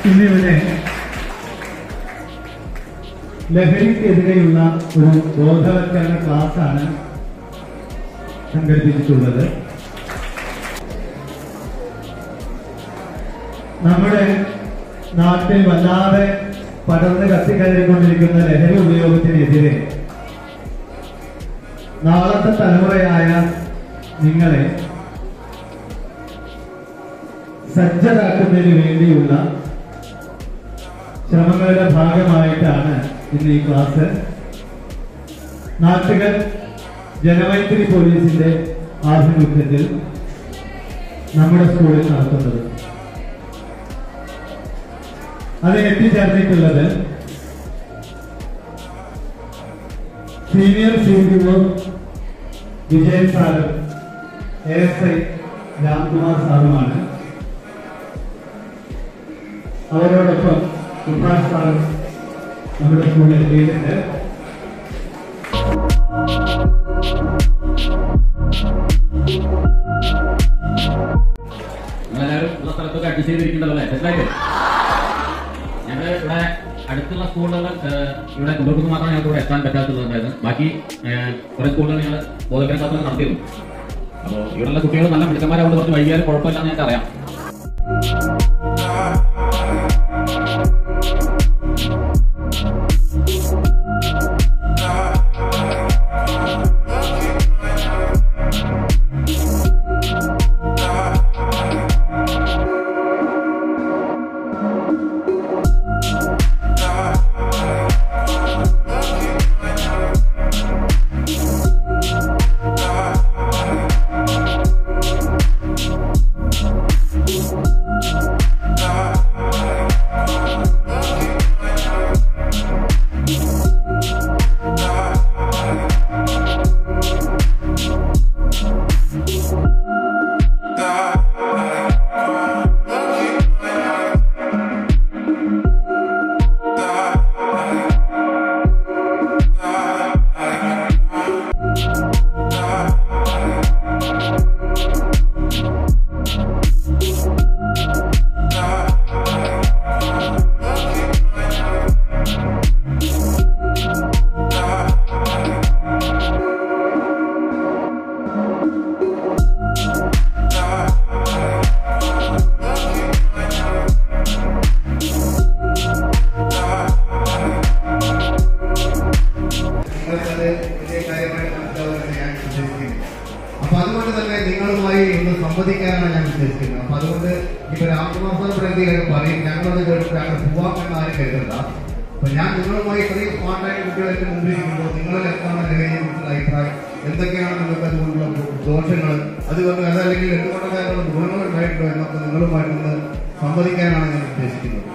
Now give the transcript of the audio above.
ഇന്നിവിടെ ലഹരിക്കെതിരെയുള്ള ഒരു ബോധവൽക്കരണ ക്ലാസ്സാണ് സംഘടിപ്പിച്ചിട്ടുള്ളത്. നമ്മുടെ നാട്ടിൽ വല്ലാതെ പടർന്ന് കത്തിക്കയറിക്കൊണ്ടിരിക്കുന്ന ലഹരി ഉപയോഗത്തിനെതിരെ നാളത്തെ തലമുറയായ നിങ്ങളെ സജ്ജരാക്കുന്നതിന് വേണ്ടിയുള്ള ശ്രമങ്ങളുടെ ഭാഗമായിട്ടാണ് ഇന്ന് ഈ ക്ലാസ് നാട്ടുകൾ ജനമൈത്രി പോലീസിന്റെ ആഭിമുഖ്യത്തിൽ നമ്മുടെ സ്കൂളിൽ നടത്തുന്നത്. അതിന് എത്തിച്ചേർന്നിട്ടുള്ളത് സീനിയർ സിഇഒ വിജയൻ സാറും ASI രാംകുമാർ സാറുമാണ്. അവരോടൊപ്പം സുഭാഷ് സാറും നമ്മുടെ സ്കൂളിൽ എത്തിയിട്ടുണ്ട്. എല്ലാവരും ഉള്ള സ്ഥലത്തൊക്കെ അഡ്ജസ്റ്റ് ചെയ്തിരിക്കണ്ടല്ലോ അല്ലേ? ഞങ്ങൾ ഇവിടെ അടുത്തുള്ള സ്കൂളുകൾ ഇവിടെ കുടുംബത്തിൽ മാത്രമേ ഞങ്ങൾക്ക് ഇവിടെ എത്താൻ പറ്റാത്തുള്ളതായിരുന്നു. ബാക്കി കുറെ സ്കൂളുകൾ ഞങ്ങൾ ബോധവൽക്കരണ ക്ലാസ് നടത്തിയിരുന്നു. അപ്പോൾ ഇവിടെയുള്ള കുട്ടികൾ നല്ല മിടുക്കന്മാരാവുകൊണ്ട് കുറച്ച് വൈകിയാലും കുഴപ്പമില്ലെന്ന് ഞങ്ങൾക്ക് അറിയാം. അപ്പൊ അതുകൊണ്ട് തന്നെ നിങ്ങളുമായി ഒന്ന് സംവദിക്കാനാണ് ഞാൻ ഉദ്ദേശിക്കുന്നത്. അപ്പൊ അതുകൊണ്ട് ഇപ്പൊ രാമകുമാർ പ്രതിയൊക്കെ പറയും ഞങ്ങളത് കേട്ടിട്ട് ഞങ്ങൾ പോവാമെന്ന് ആരും കരുതണ്ട. അപ്പൊ ഞാൻ നിങ്ങളുമായി ഇത്രയും സ്മാർട്ടായ കുട്ടികളൊക്കെ മുമ്പിരിക്കുമ്പോൾ നിങ്ങളിൽ എന്താണ് ലഹരിയെ കുറിച്ചുള്ള അഭിപ്രായം, എന്തൊക്കെയാണ് നിങ്ങൾക്ക് അതുകൊണ്ടുള്ള ദോഷങ്ങൾ, അതുകൊണ്ട് അതല്ലെങ്കിൽ എന്തുകൊണ്ടൊക്കെ ഗുണങ്ങൾ ഉണ്ടായിട്ടുണ്ടോ എന്നൊക്കെ നിങ്ങളുമായിട്ടൊന്ന് സംവദിക്കാനാണ് ഞാൻ ഉദ്ദേശിക്കുന്നത്.